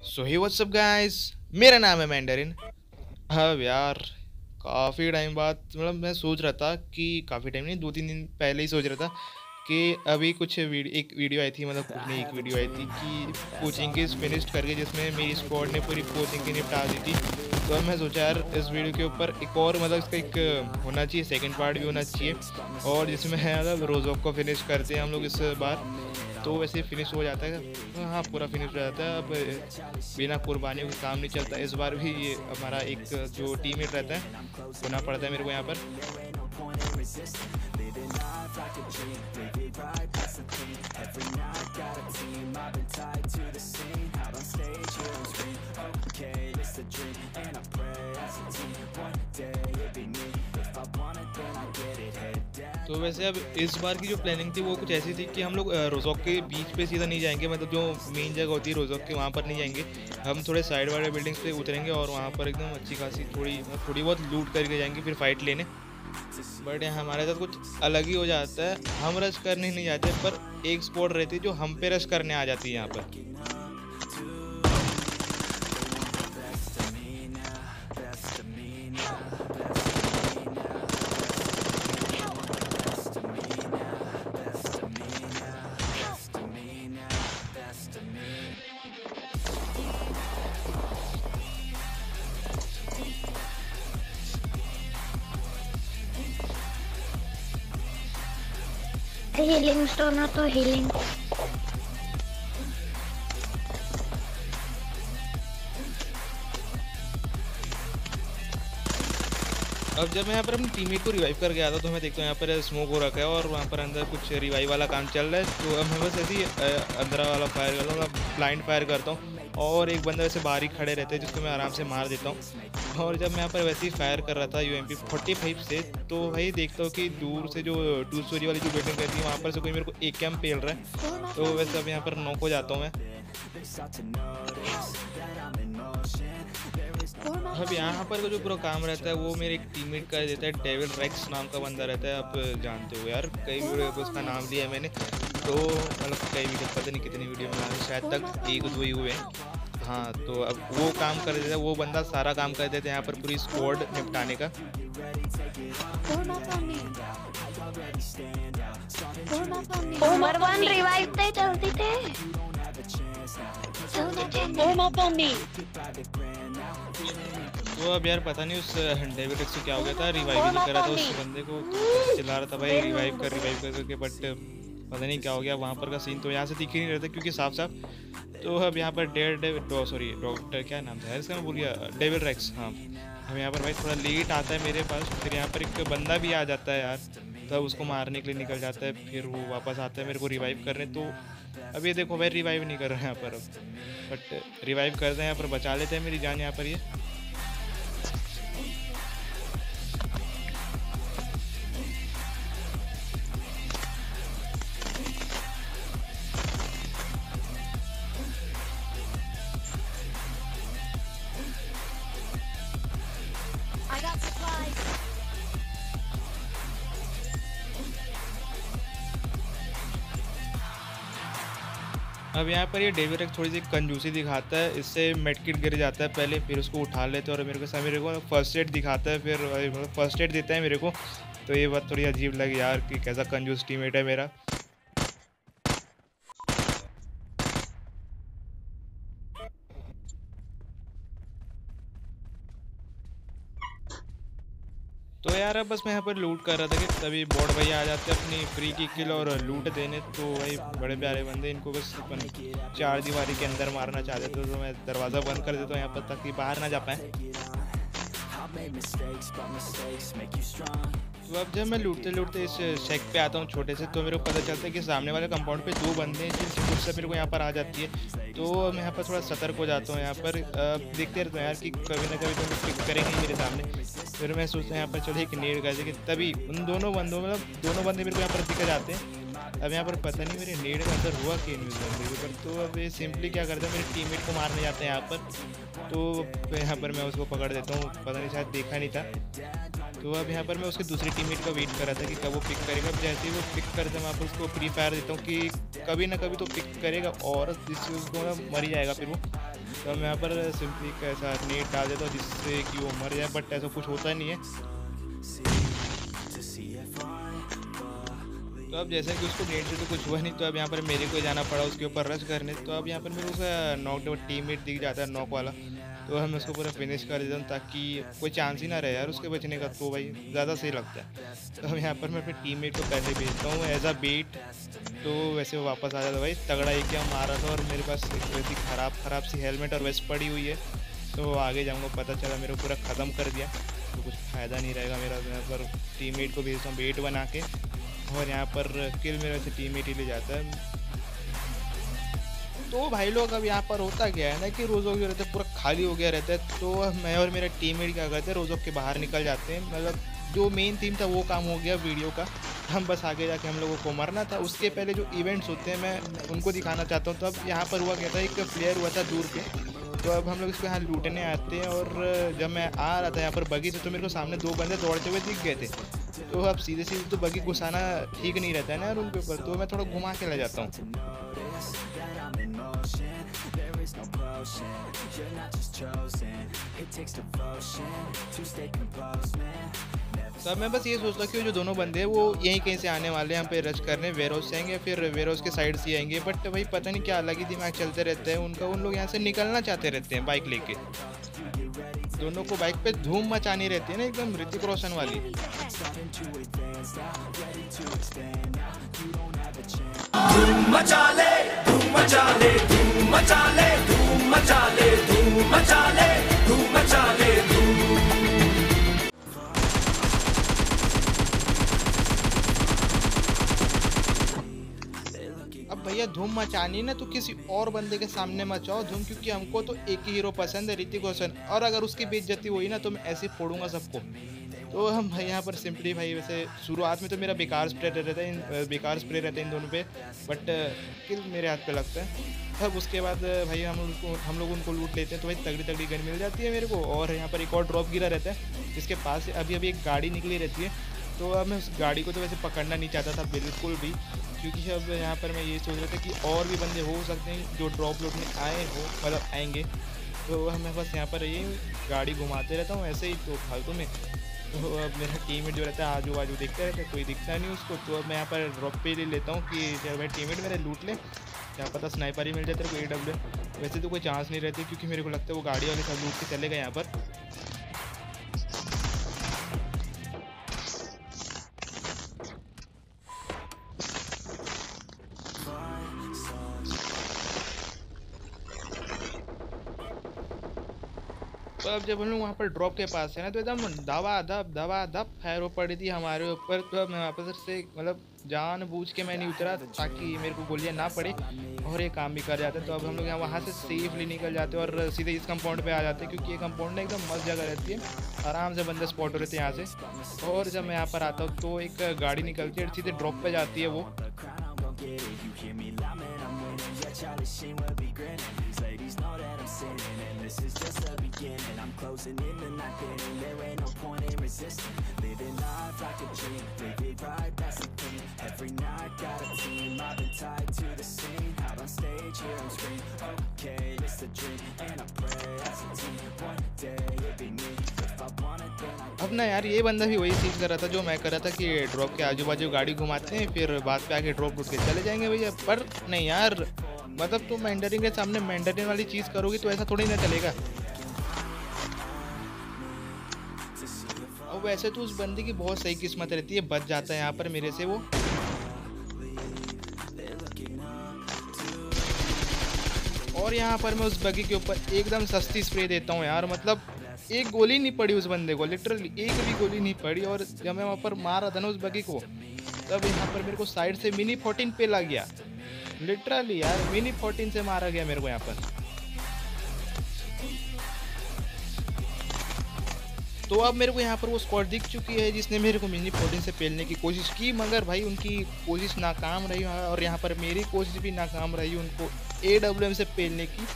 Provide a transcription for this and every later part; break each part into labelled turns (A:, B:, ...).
A: सो हे WhatsApp guys. मेरा नाम है मैंडरिन। अब यार काफ़ी टाइम बाद मतलब मैं सोच रहा था कि काफ़ी टाइम नहीं, 2-3 दिन पहले ही सोच रहा था कि अभी कुछ एक वीडियो आई थी, मतलब कुछ नहीं, एक वीडियो आई थी कि पोचिंकीज़ फिनिश्ड करके, जिसमें मेरी स्क्वाड ने पूरी पोचिंकी निपटा दी थी। तो अब मैं सोचा यार इस वीडियो के ऊपर एक और, मतलब इसका एक होना चाहिए, सेकंड पार्ट भी होना चाहिए, और जिसमें है मतलब रोज़ोक को फिनिश करते हैं हम लोग इस बार। तो वैसे फिनिश हो जाता है। हाँ, पूरा फिनिश हो जाता है। अब बिना कुर्बानियों का काम नहीं चलता। इस बार भी ये हमारा एक जो टीममेट रहता है, होना पड़ता है मेरे को यहाँ पर। तो वैसे अब इस बार की जो प्लानिंग थी वो कुछ ऐसी थी कि हम लोग रोज़ोक के बीच पे सीधा नहीं जाएंगे, मतलब जो मेन जगह होती है रोज़ोक के, वहाँ पर नहीं जाएंगे। हम थोड़े साइड वाले बिल्डिंग्स पे उतरेंगे और वहाँ पर एकदम अच्छी खासी थोड़ी बहुत लूट करके जाएंगे, फिर फाइट लेने। बट यहाँ हमारे साथ कुछ अलग ही हो जाता है। हम रश करने नहीं जाते, पर एक स्पॉट रहती है जो हम पे रश करने आ जाती है यहाँ पर।
B: हीलिंग स्टोन हो तो हीलिंग।
A: अब जब मैं यहाँ पर अपनी टीममेट को रिवाइव कर गया था, तो मैं देखता हूँ यहाँ पर स्मोक हो रखा है और वहाँ पर अंदर कुछ रिवाइव वाला काम चल रहा है। तो अब मैं बस ऐसे ही अंदर वाला फायर करता हूँ, ब्लाइंड फायर करता हूँ, और एक बंदा वैसे बाहर ही खड़े रहते हैं जिसको मैं आराम से मार देता हूँ। और जब मैं यहाँ पर वैसे ही फायर कर रहा था UMP 45 से, तो वही देखता हूँ कि दूर से जो 2 स्टोरी वाली जो बिल्डिंग रहती है, वहाँ पर से कोई मेरे को एक कैम पेल रहा है। तो वैसे अब यहाँ पर नॉक हो जाता हूँ मैं। अब यहाँ पर का जो पूरा काम रहता है वो मेरे एक टीममेट कर देता है। डेविल रेक्स नाम का बंदा रहता है, आप जानते हो यार, कई वीडियो पे उसका नाम लिया है मैंने। तो मतलब कई वीडियो, पता नहीं कितनी वीडियो में बनाए, शायद तक 1-2 ही हुए हैं। हाँ, तो अब वो काम कर देता है, वो बंदा सारा काम कर देता है यहाँ पर पूरी स्क्वाड निपटाने का।
B: नंबर 1 रिवाइव थे, जल्दी थे।
A: तो अब यार पता नहीं उस डेविड रेक्स को क्या हो गया था, रिवाइव ही नहीं करा था उस बंदे को। चिल्ला रहा था भाई रिवाइव कर करके, बट पता नहीं क्या हो गया। वहाँ पर का सीन तो यहाँ से दिख ही नहीं रहता क्योंकि साफ साफ। तो अब यहाँ पर सॉरी डॉक्टर क्या नाम था इसका, मैं भूल गया, डेविड रेक्स। हाँ, अब यहाँ पर भाई थोड़ा लेट आता है मेरे पास, फिर यहाँ पर एक बंदा भी आ जाता है यार, तब उसको मारने के लिए निकल जाता है, फिर वो वापस आता है मेरे को रिवाइव करने। तो अब ये देखो भाई रिवाइव नहीं कर रहे हैं यहाँ पर अब, बट रिवाइव करते हैं यहाँ पर, बचा लेते हैं मेरी जान यहाँ पर ये। अब यहाँ पर ये डेविड एक थोड़ी सी कंजूसी दिखाता है, इससे मेडकिट गिर जाता है पहले, फिर उसको उठा लेते हैं और मेरे को फर्स्ट एड दिखाता है, फिर फर्स्ट एड देता है मेरे को। तो ये बात थोड़ी अजीब लगी यार कि कैसा कंजूस टीममेट है मेरा। तो यार अब बस मैं यहाँ पर लूट कर रहा था कि तभी बॉट भैया आ जाते हैं अपनी फ्री की किल और लूट देने। तो भाई बड़े प्यारे बंदे, इनको बस अपन 4 दीवारी के अंदर मारना चाहते थे, तो मैं दरवाज़ा बंद कर देता हूँ यहाँ पर ताकि बाहर ना जा पाए। तो अब जब मैं लूटते इस शेक पे आता हूँ छोटे से, तो मेरे को पता चलता है कि सामने वाले कंपाउंड पे 2 बंदे हैं जिनकी फुर्सत मेरे को यहाँ पर आ जाती है। तो मैं यहाँ पर थोड़ा सतर्क हो जाता हूँ। यहाँ पर देखते रहते हैं यार कि कभी ना कभी तो पिक करेंगे ही मेरे सामने। फिर मैं सोचता हूँ यहाँ पर चलो एक नेड कर दे, कि तभी उन दोनों बंदों, मतलब दोनों बंदे मेरे को यहाँ पर दिख जाते हैं। अब यहाँ पर पता नहीं मेरे नेड का असर हुआ कि नहीं उस बंदे के ऊपर। तो अब ये सिंपली क्या करते हैं, मेरे टीममेट को मारने जाते हैं यहाँ पर। तो यहाँ पर मैं उसको पकड़ देता हूँ, पता नहीं शायद देखा नहीं था। तो अब यहाँ पर मैं उसके दूसरी टीममेट का वेट कर रहा था कि कब वो पिक करेगा। अब जैसे ही वो पिक करते हैं, मैं पर उसको फ्री फायर देता हूँ कि कभी ना कभी तो पिक करेगा, और जिससे उसको मर ही जाएगा फिर वो। तो मैं यहाँ पर सिंपली कैसा नेट डाल देता हूँ जिससे कि वो मर जाए, बट ऐसा कुछ होता नहीं है। तो अब जैसे कि उसको नेट से तो कुछ हुआ नहीं, तो अब यहाँ पर मेरे को जाना पड़ा उसके ऊपर रश करने। तो अब यहाँ पर मेरे को उसका नॉक टीममेट दिख जाता है, नॉक वाला। तो हम उसको पूरा फिनिश कर देता हूँ ताकि कोई चांस ही ना रहे यार उसके बचने का, तो भाई ज़्यादा सही लगता है। तो अब यहाँ पर मैं अपने टीममेट को पहले भेजता हूँ एज अ बेट। तो वैसे वो वापस आ जाता भाई, तगड़ा एक क्या मारा था, और मेरे पास एक वैसी ख़राब सी हेलमेट और वेस्ट पड़ी हुई है। तो आगे जाऊँगा पता चला मेरे को पूरा ख़त्म कर दिया, तो कुछ फ़ायदा नहीं रहेगा मेरा। यहाँ पर टीममेट को भेजता हूँ बेट बना के, और यहाँ पर किल मेरे से टीममेट ही ले जाता है। तो भाई लोग अब यहाँ पर होता क्या है ना कि रोज़ोक जो रहता है पूरा खाली हो गया रहता है। तो मैं और मेरा टीममेट क्या करते हैं, रोज़ोक के बाहर निकल जाते हैं। मतलब जो मेन थीम था वो काम हो गया वीडियो का, हम बस आगे जाके हम लोगों को मरना था। उसके पहले जो इवेंट्स होते हैं मैं उनको दिखाना चाहता हूँ। तो अब यहाँ पर हुआ क्या था, एक प्लेयर हुआ था दूर पे, तो अब हम लोग इसको यहाँ लूटने आते हैं। और जब मैं आ रहा था यहाँ पर बगी से, तो मेरे को सामने 2 बंदे दौड़ते हुए दिख गए थे। तो अब सीधे सीधे तो बगी घुसाना ठीक नहीं रहता है ना यार उनके ऊपर, तो मैं थोड़ा घुमा के ले जाता हूँ। तो अब मैं बस ये सोचता कि जो दोनों बंदे हैं वो यहीं कहीं से आने वाले हैं, हम पे रश करने वेयर हाउस से आएंगे या फिर वेयर हाउस के साइड से आएंगे। बट भाई पता नहीं क्या अलग ही दिमाग चलते रहते हैं उनका, उन लोग यहाँ से निकलना चाहते रहते हैं बाइक लेके। दोनों को बाइक पे धूम मचानी रहती है ना, एकदम ऋतिक रोशन वाली। धूम मचा ले, धूम मचा ले, धूम मचा ले, धूम मचा ले, धूम मचा ले, धूम मचा ले, अब भैया धूम मचानी ना तो किसी और बंदे के सामने मचाओ धूम, क्योंकि हमको तो एक ही हीरो पसंद है, ऋतिक रोशन। और अगर उसकी बेइज्जती हुई ना तो मैं ऐसे फोड़ूंगा सबको। तो हम भाई यहाँ पर सिंपली भाई वैसे शुरुआत में तो मेरा बेकार स्प्रे रहता है इन दोनों पे, बट किल मेरे हाथ पे लगता है। तब उसके बाद भाई हम लोग उनको लूट लेते हैं। तो भाई तगड़ी तगड़ी गन मिल जाती है मेरे को। और यहाँ पर एक और ड्रॉप गिरा रहता है जिसके पास से अभी एक गाड़ी निकली रहती है। तो अब मैं उस गाड़ी को तो वैसे पकड़ना नहीं चाहता था बिल्कुल भी, क्योंकि अब यहाँ पर मैं ये सोच रहा था कि और भी बंदे हो सकते हैं जो ड्रॉप लूटने आए हो, मतलब आएंगे। तो मैं बस यहाँ पर ये गाड़ी घुमाते रहता हूँ ऐसे ही तो फालतू में। तो अब मेरा टीममेट जो रहता है आजू बाजू देखता रहता है, कोई दिखता नहीं उसको। तो अब मैं यहाँ पर ड्रॉप पे ले लेता हूँ कि चल भाई टीममेट मेरे लूट ले, क्या पता स्नाइपर ही मिल जाए तेरे को AW। वैसे तो कोई चांस नहीं रहती, क्योंकि मेरे को लगता है वो गाड़ी वाले सब लूट के चले गए यहाँ पर। तो अब जब हम लोग वहाँ पर ड्रॉप के पास है ना, तो एकदम दबा धप फायर हो पड़ी थी हमारे ऊपर। तो अब मैं वापस से मतलब जानबूझ के मैं नहीं उतरा ताकि मेरे को गोलियाँ ना पड़े और ये काम भी कर जाते। तो अब हम लोग यहाँ वहाँ से सेफली निकल जाते और सीधे इस कंपाउंड पे आ जाते हैं, क्योंकि ये कंपाउंड ना एकदम मस्त जगह रहती है, आराम से बंदे स्पॉट हो रहे थे यहाँ से। और जब मैं यहाँ पर आता हूँ तो एक गाड़ी निकलती है, सीधे ड्रॉप पे जाती है वो। अब ना यार ये बंदा भी वही चीज़ कर रहा था जो मैं कर रहा था कि ड्रॉप के आजू बाजू गाड़ी घुमाते हैं, फिर बाद पे आके ड्रॉप उठ के चले जाएंगे भैया। पर नहीं यार, मतलब तुम मैंडरिन के सामने मैंडरिन वाली चीज़ करोगी तो ऐसा थोड़ी ना चलेगा। और वैसे तो उस बंदे की बहुत सही किस्मत रहती है, बच जाता है यहाँ पर मेरे से वो। और यहाँ पर मैं उस बगी के ऊपर एकदम सस्ती स्प्रे देता हूँ यार, मतलब एक गोली नहीं पड़ी उस बंदे को, लिटरली एक भी गोली नहीं पड़ी। और जब मैं वहाँ पर मार रहा था ना उस बगी को, तब यहाँ पर मेरे को साइड से मिनी 14 पे लग गया, लिटरली यार मिनी 14 से मारा गया मेरे को यहाँ पर। तो अब मेरे को यहाँ पर वो स्क्वाड दिख चुकी है जिसने मेरे को मिनी 14 से पेलने की कोशिश की, मगर भाई उनकी कोशिश नाकाम रही और यहाँ पर मेरी कोशिश भी नाकाम रही उनको AWM से पेलने की।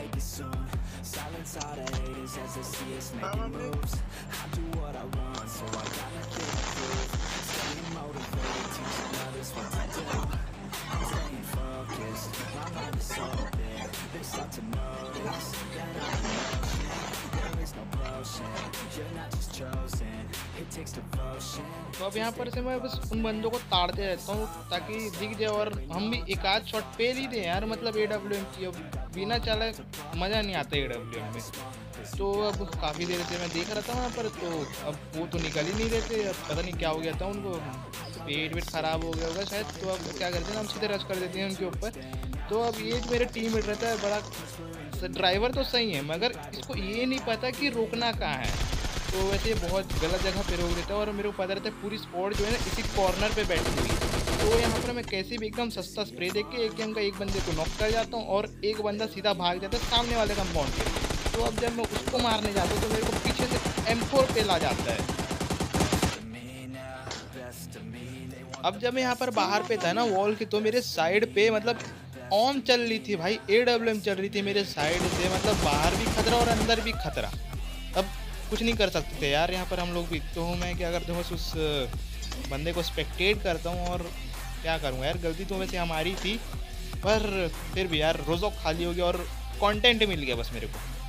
A: तो अब यहाँ पर से मैं बस उन बंदों को ताड़ते रहता हूँ ताकि दिख जाए और हम भी एक आध शॉट पे ही दें यार। मतलब AWM की अब बिना चला मज़ा नहीं आता AWM में। तो अब काफ़ी देर से मैं देख रहा था वहाँ पर, तो अब वो तो निकल ही नहीं रहे थे। अब पता नहीं क्या हो गया था उनको, पेट वेट ख़राब हो गया होगा शायद। तो अब क्या करते हैं, हम सीधे रश कर देते हैं उनके ऊपर। तो अब ये मेरे टीम मेट रहता है बड़ा ड्राइवर तो सही है, मगर इसको ये नहीं पता कि रोकना कहाँ है। तो वैसे बहुत गलत जगह पे रोक देता है और मेरे को पता रहता है पूरी स्पॉट जो है ना इसी कॉर्नर पे बैठी हुई। तो यहाँ पर मैं कैसे भी एकदम सस्ता स्प्रे देख के AKM का एक बंदे को नॉक कर जाता हूँ और एक बंदा सीधा भाग जाता है सामने वाले कंपाउंड पे। तो अब जब मैं उसको मारने जाता हूँ तो मेरे को पीछे से M4 पे ला जाता है। अब जब मैं यहाँ पर बाहर पे था ना वॉल के, तो मेरे साइड पे मतलब ऑम चल रही थी भाई, AWM चल रही थी मेरे साइड से। मतलब बाहर भी खतरा और अंदर भी खतरा। अब कुछ नहीं कर सकते थे यार यहाँ पर हम लोग भी। तो मैं क्या करता हूँ, बस उस बंदे को स्पेक्टेट करता हूँ। और क्या करूँगा यार, गलती तो वैसे हमारी थी, पर फिर भी यार रोज़ोक खाली हो गया और कंटेंट मिल गया बस मेरे को।